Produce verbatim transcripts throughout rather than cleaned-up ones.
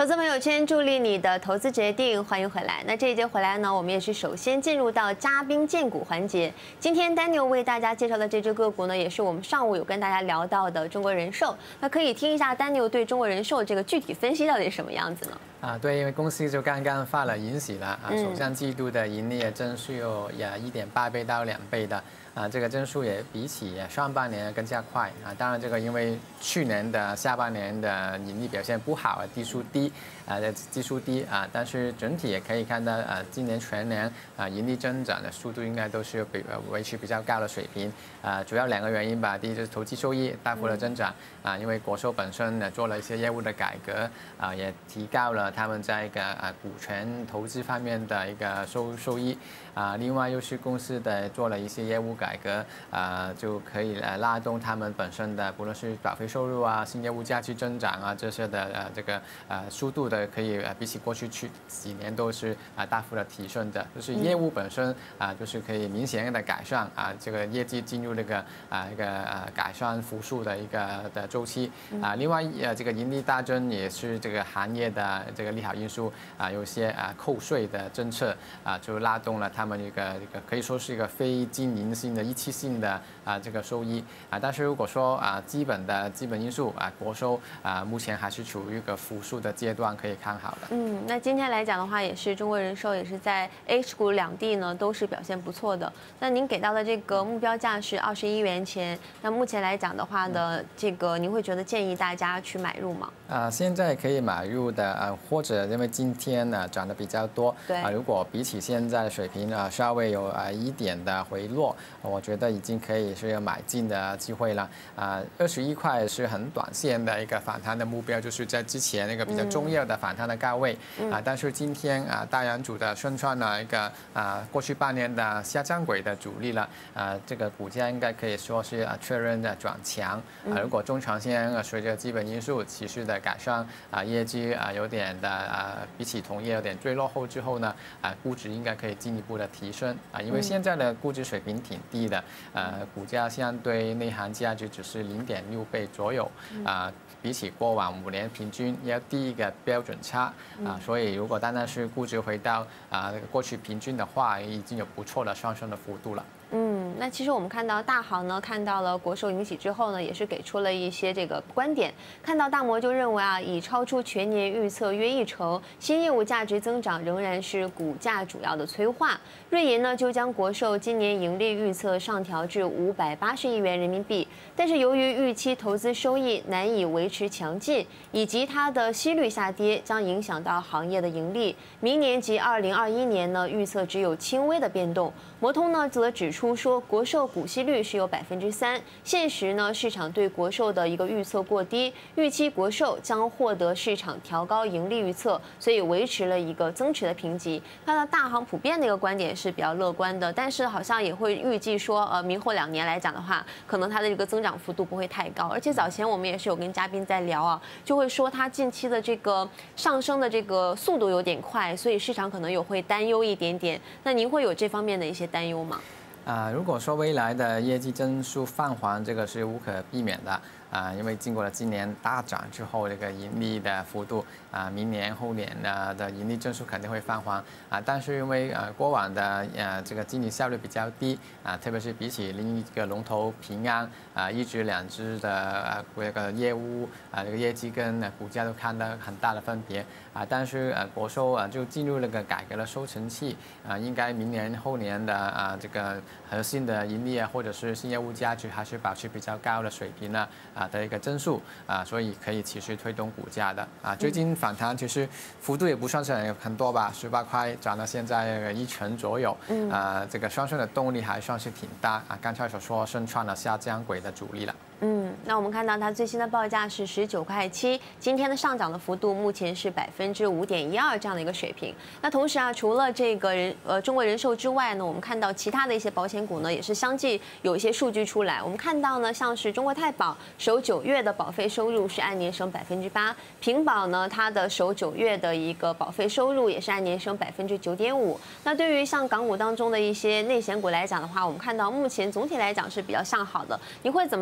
投资朋友圈助力你的投资决定，欢迎回来。那这一节回来呢，我们也是首先进入到嘉宾荐股环节。今天 Daniel 为大家介绍的这只个股呢，也是我们上午有跟大家聊到的中国人寿。那可以听一下 Daniel 对中国人寿这个具体分析到底是什么样子呢？ 啊，对，因为公司就刚刚发了盈喜了啊，首三季度的盈利增速有呀一点八倍到两倍的。 啊，这个增速也比起上半年更加快啊。当然，这个因为去年的下半年的盈利表现不好，基数低，啊，基数低啊。但是整体也可以看到，啊，今年全年啊盈利增长的速度应该都是比维持比较高的水平啊。主要两个原因吧，第一就是投机收益大幅的增长啊，因为国寿本身呢做了一些业务的改革啊，也提高了他们在一个啊股权投资方面的一个收收益啊。另外又是公司的做了一些业务 改革啊、呃，就可以呃拉动他们本身的，不论是保费收入啊、新业务价值增长啊这些的呃这个呃速度的，可以呃比起过去去几年都是啊、呃、大幅的提升的。就是业务本身啊、呃，就是可以明显的改善啊、呃，这个业绩进入那个啊、呃、一个呃改善复苏的一个的周期啊、呃。另外呃这个盈利大增也是这个行业的这个利好因素啊、呃，有些啊、呃、扣税的政策啊、呃，就拉动了他们一个一个可以说是一个非经营性 的一期性的啊这个收益啊，但是如果说啊基本的基本因素啊国寿啊目前还是处于一个复苏的阶段，可以看好的。嗯， 那今天来讲的话，也是中国人寿也是在 H 股两地呢都是表现不错的。那您给到的这个目标价是二十一元钱，那目前来讲的话呢，这个您会觉得建议大家去买入吗？ 啊，现在可以买入的啊，或者因为今天呢涨得比较多，对啊，如果比起现在的水平啊稍微有啊一点的回落，我觉得已经可以是有买进的机会了啊。二十一块是很短线的一个反弹的目标，就是在之前那个比较重要的反弹的高位啊。但是今天啊，大阳主的顺创了一个啊过去半年的下降轨的阻力了啊，这个股价应该可以说是啊确认的转强啊。如果中长线啊随着基本因素持续的 改善啊，业绩啊有点的啊，比起同业有点追落后之后呢，啊，估值应该可以进一步的提升啊，因为现在的估值水平挺低的，呃，股价相对内涵价值只是零点六倍左右啊，比起过往五年平均要低一个标准差啊，所以如果单单是估值回到啊过去平均的话，已经有不错的上升的幅度了。 嗯，那其实我们看到大行呢，看到了国寿盈喜之后呢，也是给出了一些这个观点。看到大摩就认为啊，已超出全年预测约一成，新业务价值增长仍然是股价主要的催化。瑞银呢就将国寿今年盈利预测上调至五百八十亿元人民币，但是由于预期投资收益难以维持强劲，以及它的息率下跌，将影响到行业的盈利。明年及二零二一年呢，预测只有轻微的变动。摩通呢则指出 出说国寿股息率是有百分之三，现实呢市场对国寿的一个预测过低，预期国寿将获得市场调高盈利预测，所以维持了一个增持的评级。看到大行普遍的一个观点是比较乐观的，但是好像也会预计说，呃，明后两年来讲的话，可能它的这个增长幅度不会太高。而且早前我们也是有跟嘉宾在聊啊，就会说它近期的这个上升的这个速度有点快，所以市场可能有会担忧一点点。那您会有这方面的一些担忧吗？ 啊，如果说未来的业绩增速放缓，这个是无可避免的啊，因为经过了今年大涨之后，这个盈利的幅度啊，明年后年呢的盈利增速肯定会放缓啊。但是因为呃过往的呃这个经营效率比较低啊，特别是比起另一个龙头平安啊，一只两只的呃这个业务啊，这个业绩跟股价都看到很大的分别啊。但是呃国寿啊就进入那个改革的收成期啊，应该明年后年的啊这个 核心的盈利啊，或者是新业务价值还是保持比较高的水平呢啊的一个增速啊，所以可以持续推动股价的啊。最近反弹其实幅度也不算是很多吧，十八块涨到现在一成左右，啊，这个上升的动力还算是挺大啊。刚才所说升穿了下降轨的阻力了。 嗯，那我们看到它最新的报价是十九块七，今天的上涨的幅度目前是百分之五点一二这样的一个水平。那同时啊，除了这个人呃中国人寿之外呢，我们看到其他的一些保险股呢，也是相继有一些数据出来。我们看到呢，像是中国太保首九月的保费收入是按年升百分之八，平保呢它的首九月的一个保费收入也是按年升百分之九点五。那对于像港股当中的一些内险股来讲的话，我们看到目前总体来讲是比较向好的。你会怎么样综合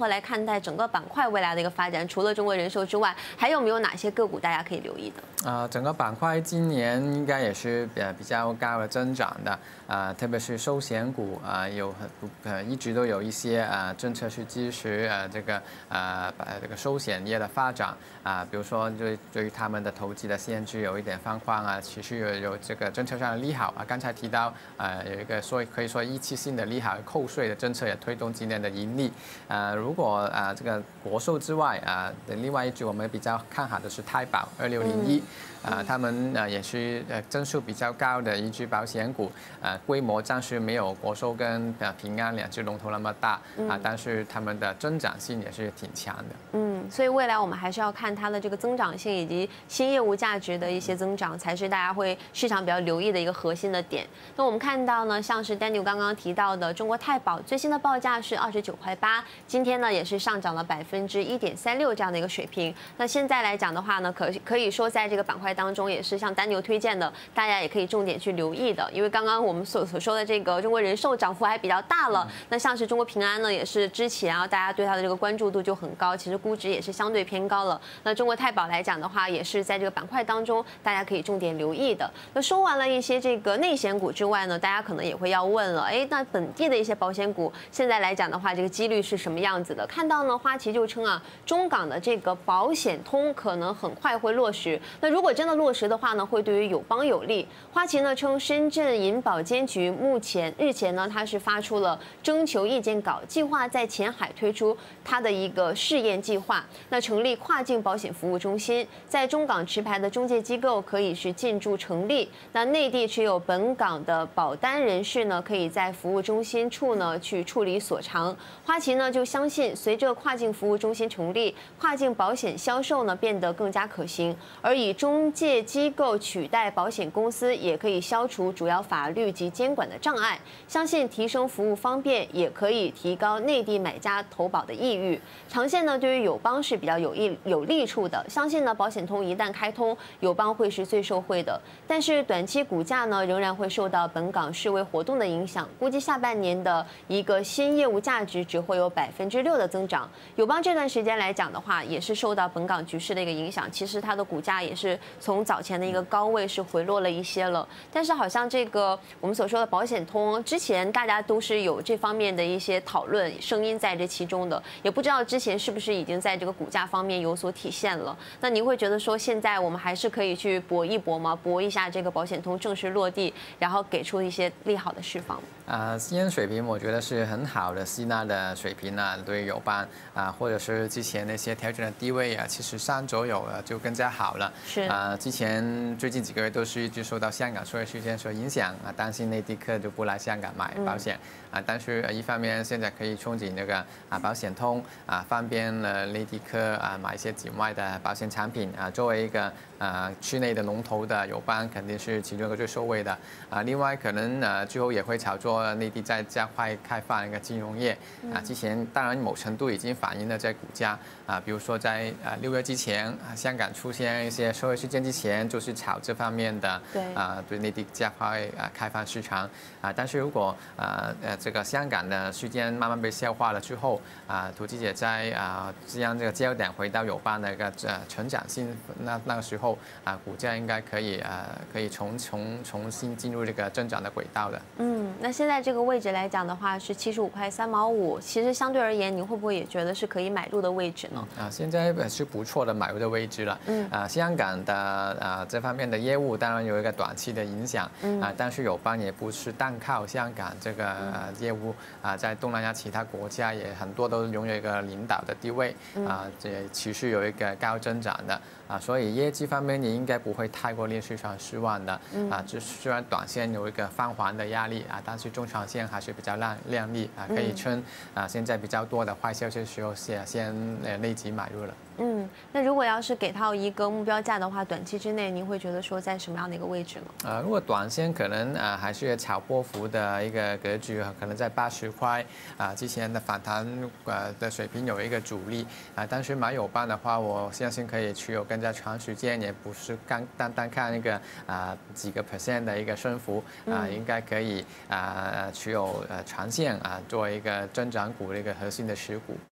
来看待整个板块未来的一个发展？除了中国人寿之外，还有没有哪些个股大家可以留意的？ 啊、呃，整个板块今年应该也是呃比较高的增长的啊、呃，特别是寿险股啊、呃，有很呃一直都有一些啊、呃、政策去支持呃这个呃把这个寿险业的发展啊、呃，比如说对对于他们的投机的限制有一点放宽啊，其实有有这个政策上的利好啊。刚才提到呃有一个说可以说一次性的利好，扣税的政策也推动今年的盈利。呃，如果啊、呃、这个国寿之外啊、呃，另外一只我们比较看好的是太保二六零一。啊、呃，他们呃也是呃增速比较高的一只保险股，呃，规模暂时没有国寿跟呃平安两只龙头那么大啊、呃，但是他们的增长性也是挺强的。 嗯，所以未来我们还是要看它的这个增长性以及新业务价值的一些增长，才是大家会市场比较留意的一个核心的点。那我们看到呢，像是 Daniel 刚刚提到的中国太保最新的报价是二十九块八，今天呢也是上涨了百分之一点三六这样的一个水平。那现在来讲的话呢，可可以说在这个板块当中也是像丹牛推荐的，大家也可以重点去留意的。因为刚刚我们所所说的这个中国人寿涨幅还比较大了，那像是中国平安呢，也是之前啊大家对它的这个关注度就很高，其实估值也是相对偏高了。那中国太保来讲的话，也是在这个板块当中大家可以重点留意的。那说完了一些这个内险股之外呢，大家可能也会要问了，哎，那本地的一些保险股现在来讲的话，这个几率是什么样子的？看到呢，花旗就称啊，中港的这个保险通可能很快会落实。那如果真的落实的话呢，会对于友邦有利。花旗呢称，深圳银保监局目前日前呢，它是发出了征求意见稿，计划在前海推出它的一个试验计划。那成立跨境保险服务中心，在中港持牌的中介机构可以是进驻成立。那内地持有本港的保单人士呢，可以在服务中心处呢去处理所长。花旗呢就相信，随着跨境服务中心成立，跨境保险销售呢变得更加可行，而以中介机构取代保险公司，也可以消除主要法律及监管的障碍。相信提升服务方便，也可以提高内地买家投保的意欲。长线呢，对于友邦是比较有益有利处的。相信呢，保险通一旦开通，友邦会是最受惠的。但是短期股价呢，仍然会受到本港示威活动的影响，估计下半年的一个新业务价值只会有百分之六的增长。友邦这段时间来讲的话，也是受到本港局势的一个影响，其实它的股价也是从早前的一个高位是回落了一些了。但是好像这个我们所说的保险通，之前大家都是有这方面的一些讨论声音在这其中的，也不知道之前是不是已经在这个股价方面有所体现了。那您会觉得说，现在我们还是可以去搏一搏吗？搏一下这个保险通正式落地，然后给出一些利好的释放。 啊，现在水平我觉得是很好的吸纳的水平啊，对友邦啊，或者是之前那些调整的低位啊，其实三左右了就更加好了。 是啊，之前最近几个月都是一直受到香港社会事件所影响啊，担心内地客就不来香港买保险。嗯啊，但是一方面现在可以憧憬这个啊保险通啊，方便了内地客啊买一些境外的保险产品啊，作为一个啊区内的龙头的友邦肯定是其中一个最受惠的啊。另外可能呃最后也会炒作内地在加快开放一个金融业啊，之前当然某程度已经反映了在股价啊，比如说在呃六月之前啊，香港出现一些社会事件之前，就是炒这方面的对啊对内地加快啊开放市场啊，但是如果啊呃这个香港的事件慢慢被消化了之后啊，投资者在啊将这个焦点回到友邦的一个呃成长性，那那个时候啊股价应该可以啊可以重重重新进入这个增长的轨道的。 嗯，那现在这个位置来讲的话是七十五块三毛五，其实相对而言，你会不会也觉得是可以买入的位置呢？ 啊，现在是不错的买入的位置了。嗯，啊，香港的啊这方面的业务当然有一个短期的影响，嗯啊，但是友邦也不是单靠香港这个呃业务啊，在东南亚其他国家也很多都拥有一个领导的地位啊，也持续有一个高增长的啊，所以业绩方面你应该不会太过令市场失望的啊。这虽然短线有一个翻还的压力啊，但是中长线还是比较亮亮丽啊，可以趁啊现在比较多的坏消息的时候先先呃立即买入了。 嗯，那如果要是给到一个目标价的话，短期之内您会觉得说在什么样的一个位置呢？ 呃，如果短线可能啊、呃、还是炒波幅的一个格局，可能在八十块啊、呃、之前的反弹呃的水平有一个阻力啊、呃，但是买友邦的话，我相信可以持有更加长时间，也不是单单单看那个啊、呃、几个 percent 的一个升幅啊、呃，应该可以啊、呃、持有呃长线啊、呃、作为一个增长股的一个核心的持股。